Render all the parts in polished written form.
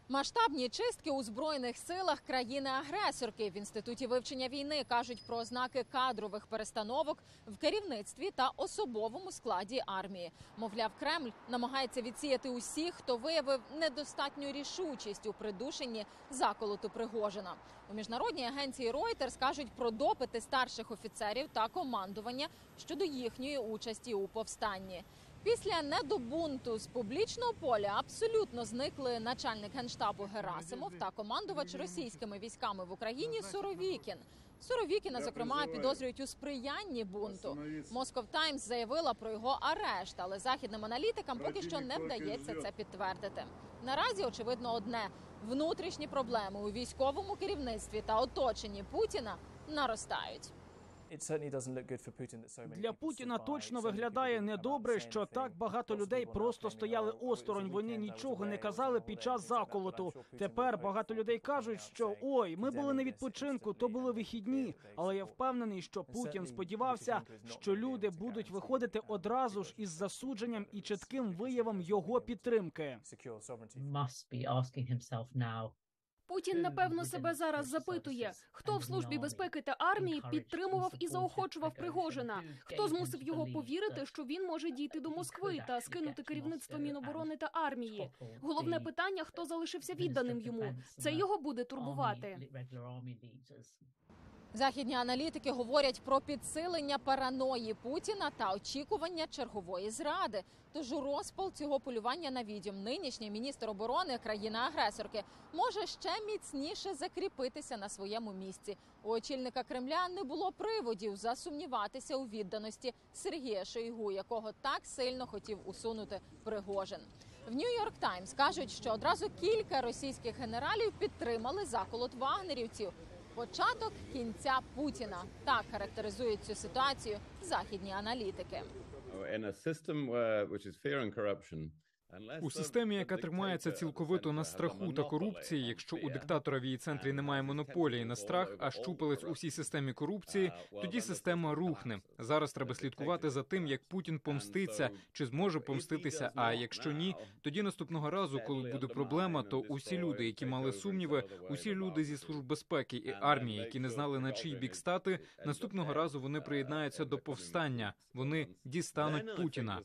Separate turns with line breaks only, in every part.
Масштабні чистки у Збройних силах країни-агресорки. В Інституті вивчення війни кажуть про ознаки кадрових перестановок в керівництві та особовому складі армії. Мовляв, Кремль намагається відсіяти усіх, хто виявив недостатню рішучість у придушенні заколоту Пригожина. У міжнародній агенції Reuters кажуть про допити старших офіцерів та командування щодо їхньої участі у повстанні. Після недобунту з публічного поля абсолютно зникли начальник Генштабу Герасимов та командувач російськими військами в Україні Суровікін. Суровікіна, зокрема, підозрюють у сприянні бунту. Moscow Times заявила про його арешт, але західним аналітикам поки що не вдається це підтвердити. Наразі, очевидно, одне – внутрішні проблеми у військовому керівництві та оточенні Путіна наростають.
Для Путіна точно виглядає недобре, що так багато людей просто стояли осторонь, вони нічого не казали під час заколоту. Тепер багато людей кажуть, що «Ой, ми були на відпочинку, то були вихідні». Але я впевнений, що Путін сподівався, що люди будуть виходити одразу ж із засудженням і чітким виявом його підтримки.
Путін, напевно, себе зараз запитує, хто в Службі безпеки та армії підтримував і заохочував Пригожина, хто змусив його повірити, що він може дійти до Москви та скинути керівництво Міноборони та армії. Головне питання, хто залишився відданим йому. Це його буде турбувати.
Західні аналітики говорять про підсилення параної Путіна та очікування чергової зради. Тож у розпал цього полювання на відьом нинішній міністр оборони країни-агресорки може ще міцніше закріпитися на своєму місці. У очільника Кремля не було приводів засумніватися у відданості Сергія Шойгу, якого так сильно хотів усунути Пригожин. В Нью-Йорк Таймс кажуть, що одразу кілька російських генералів підтримали заколот вагнерівців. Початок кінця Путіна. Так характеризують цю ситуацію західні аналітики.
У системі, яка тримається цілковито на страху та корупції, якщо у диктатора в її центрі немає монополії на страх, а щупалець у всій системі корупції, тоді система рухне. Зараз треба слідкувати за тим, як Путін помститься, чи зможе помститися, а якщо ні, тоді наступного разу, коли буде проблема, то усі люди, які мали сумніви, усі люди зі служб безпеки і армії, які не знали, на чий бік стати, наступного разу вони приєднаються до повстання, вони дістануть Путіна.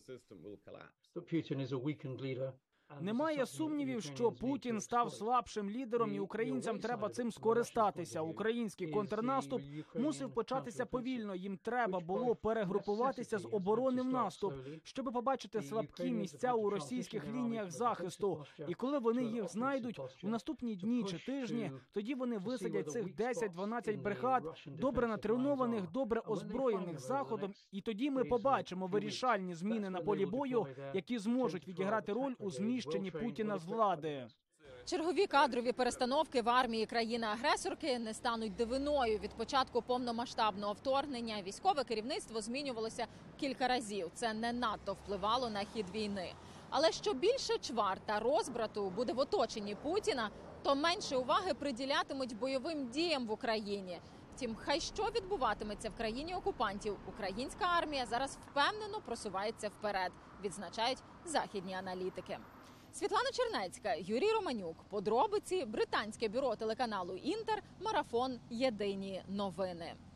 Немає сумнівів, що Путін став слабшим лідером, і українцям треба цим скористатися. Український контрнаступ мусив початися повільно. Їм треба було перегрупуватися з оборони в наступ, щоб побачити слабкі місця у російських лініях захисту. І коли вони їх знайдуть у наступні дні чи тижні, тоді вони висадять цих 10-12 бригад, добре натренованих, добре озброєних Заходом, і тоді ми побачимо вирішальні зміни на полі бою, які зможуть відіграти роль у зміщенні Путіна з влади.
Чергові кадрові перестановки в армії країни-агресорки не стануть дивиною. Від початку повномасштабного вторгнення військове керівництво змінювалося кілька разів. Це не надто впливало на хід війни. Але що більше чвар та розбрату буде в оточенні Путіна, то менше уваги приділятимуть бойовим діям в Україні. Втім, хай що відбуватиметься в країні окупантів, українська армія зараз впевнено просувається вперед, відзначають західні аналітики. Світлана Чернецька, Юрій Романюк. Подробиці. Британське бюро телеканалу «Інтер». Марафон. Єдині новини.